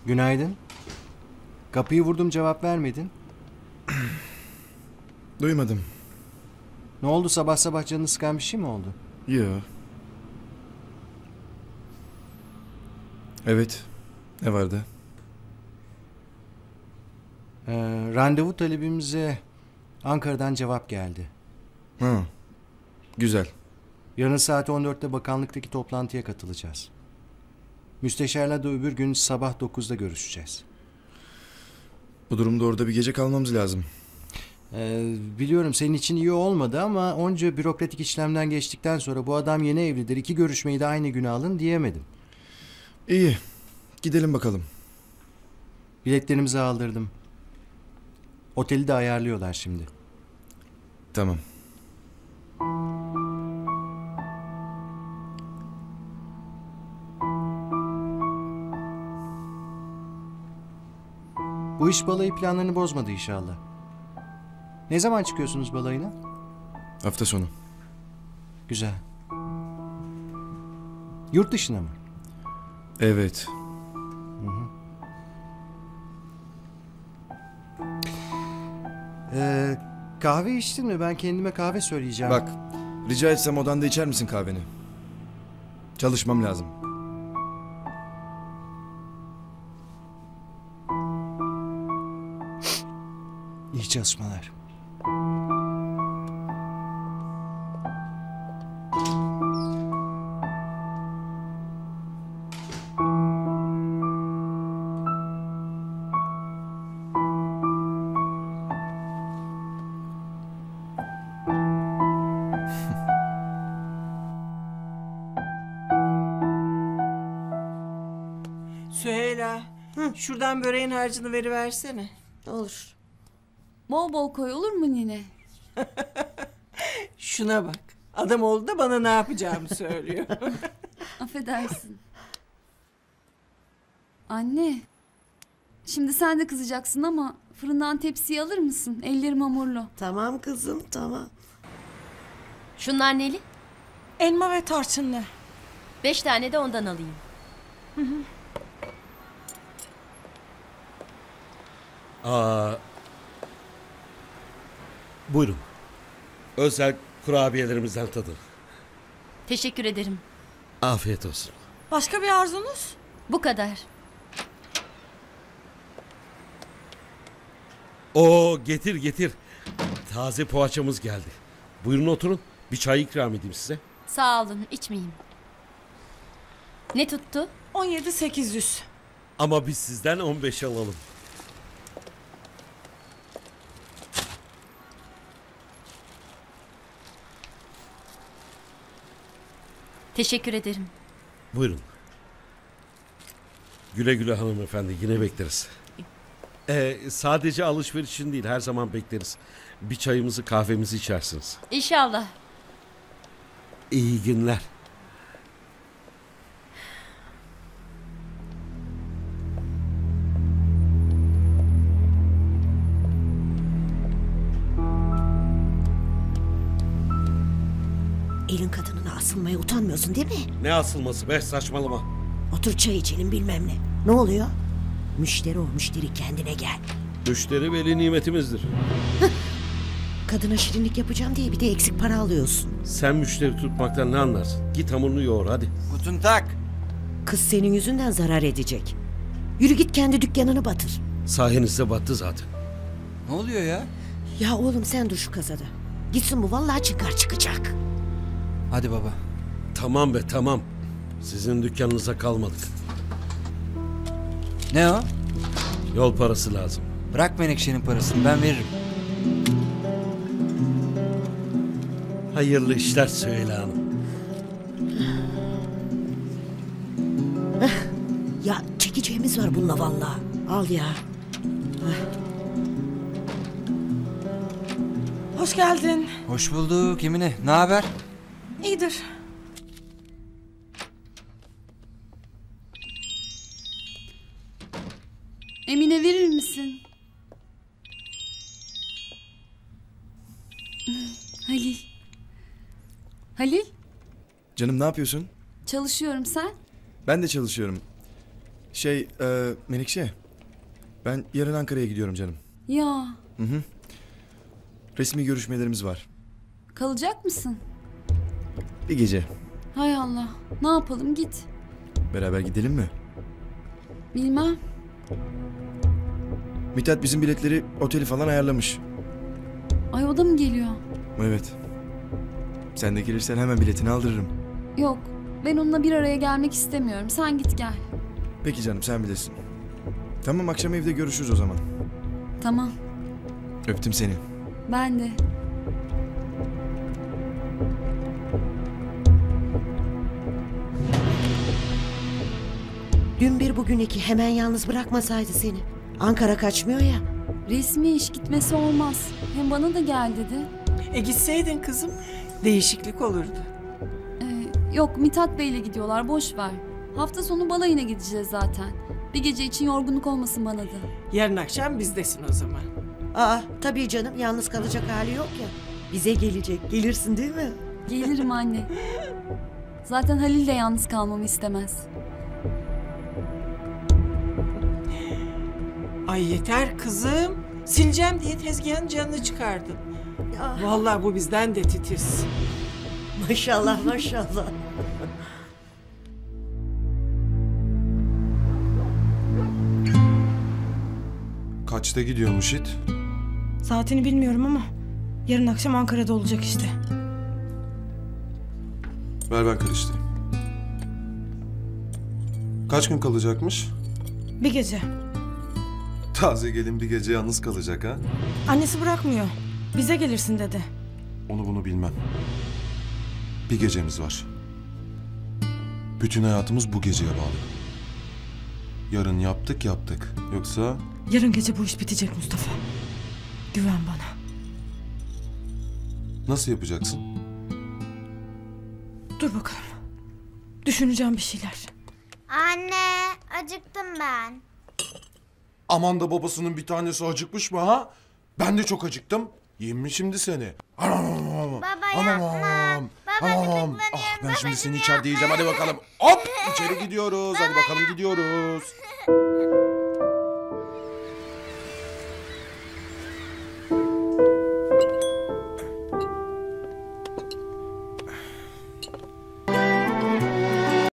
Günaydın. Kapıyı vurdum, cevap vermedin. Duymadım. Ne oldu, sabah sabah canını sıkan bir şey mi oldu? Yo. Evet. Ne vardı? Randevu talebimize Ankara'dan cevap geldi. Ha. Güzel. Yarın saat 14'te bakanlıktaki toplantıya katılacağız. Müsteşarla da öbür gün sabah 9'da görüşeceğiz. Bu durumda orada bir gece kalmamız lazım. Biliyorum senin için iyi olmadı ama onca bürokratik işlemden geçtikten sonra bu adam yeni evlidir, 2 görüşmeyi de aynı güne alın diyemedim. İyi. Gidelim bakalım. Biletlerimizi aldırdım. Oteli de ayarlıyorlar şimdi. Tamam. Bu iş balayı planlarını bozmadı inşallah. Ne zaman çıkıyorsunuz balayına? Hafta sonu. Güzel. Yurt dışına mı? Evet. Kahve içtin mi? Ben kendime kahve söyleyeceğim. Bak, rica etsem odanda içer misin kahveni? Çalışmam lazım. İyi çalışmalar. Süheyla, şuradan böreğin harcını veriversene. Olur. Bol bol koy, olur mu nine? Şuna bak. Adam oldu da bana ne yapacağımı söylüyor. Affedersin. Anne. Şimdi sen de kızacaksın ama fırından tepsiyi alır mısın? Ellerim hamurlu. Tamam kızım, tamam. Şunlar neli? Elma ve tarçınlı. 5 tane de ondan alayım. Buyurun. Özel kurabiyelerimizden tadın. Teşekkür ederim. Afiyet olsun. Başka bir arzunuz? Bu kadar. Oo, getir getir. Taze poğaçamız geldi. Buyurun oturun. Bir çay ikram edeyim size. Sağ olun, içmeyeyim. Ne tuttu? 17.800. Ama biz sizden 15 alalım. Teşekkür ederim. Buyurun. Güle güle hanımefendi. Yine bekleriz. Sadece alışveriş için değil, her zaman bekleriz. Bir çayımızı kahvemizi içersiniz. İnşallah. İyi günler. Elin kadınına asılmaya utanmıyorsun değil mi? Ne asılması be, saçmalama. Otur çay içelim bilmem ne. Ne oluyor? Müşteri o müşteri, kendine gel. Müşteri veli nimetimizdir. Kadına şirinlik yapacağım diye bir de eksik para alıyorsun. Sen müşteri tutmaktan ne anlarsın? Git hamurunu yoğur hadi. Guten Tag. Kız senin yüzünden zarar edecek. Yürü git kendi dükkanını batır. Sayenizde battı zaten. Ne oluyor ya? Ya oğlum sen dur şu kazada. Gitsin bu vallahi çıkacak. Hadi baba. Tamam be tamam. Sizin dükkanınıza kalmadık. Ne o? Yol parası lazım. Bırak Menekşe'nin parasını, ben veririm. Hayırlı işler Süheyla Hanım. Ya çekeceğimiz var bununla vallahi. Al ya. Hoş geldin. Hoş bulduk Emine. Ne haber? İyidir. Emine verir misin? Halil. Halil, Canım ne yapıyorsun? çalışıyorum sen? Ben de çalışıyorum. Menekşe. Ben yarın Ankara'ya gidiyorum canım. Ya Resmi görüşmelerimiz var. kalacak mısın? Bir gece. Hay Allah. Ne yapalım git. Beraber gidelim mi? Bilmem. Mithat bizim biletleri, oteli falan ayarlamış. Ay o da mı geliyor? Evet. Sen de gelirsen hemen biletini aldırırım. Yok. Ben onunla bir araya gelmek istemiyorum. Sen git gel. Peki canım, sen bilirsin. Tamam, akşam evde görüşürüz o zaman. Tamam. Öptüm seni. Ben de. Dün bir bugün iki hemen yalnız bırakmasaydı seni. Ankara kaçmıyor ya. Resmi iş gitmesi olmaz. Hem bana da gel dedi. Gitseydin kızım. Değişiklik olurdu. Yok Mithat Bey'le gidiyorlar boş ver. Hafta sonu balayına gideceğiz zaten. Bir gece için yorgunluk olmasın bana da. Yarın akşam bizdesin o zaman. Aa tabii canım, yalnız kalacak hali yok ya. Bize gelecek. Gelirsin değil mi? Gelirim anne. Zaten Halil de yalnız kalmamı istemez. Ay yeter kızım. Sileceğim diye tezgahın canını çıkardın. Ya, Vallahi bu bizden de titiz. maşallah maşallah. Kaçta gidiyormuş it? Saatini bilmiyorum ama yarın akşam Ankara'da olacak işte. Ver ben karıştırayım. Kaç gün kalacakmış? Bir gece. Taze gelin bir gece yalnız kalacak ha? Annesi bırakmıyor. Bize gelirsin dedi. Onu bunu bilmem. Bir gecemiz var. Bütün hayatımız bu geceye bağlı. Yarın yaptık. Yoksa Yarın gece bu iş bitecek Mustafa. Güven bana. nasıl yapacaksın? Dur bakalım. Düşüneceğim bir şeyler. Anne, acıktım ben. Aman da babasının bir tanesi acıkmış mı ha? Ben de çok acıktım. Yiyeyim mi şimdi seni? Baba yapma. Baba gıdıklanıyorum. Ben şimdi seni içeride yiyeceğim. Hadi bakalım. Hop! İçeri gidiyoruz. Hadi bakalım gidiyoruz.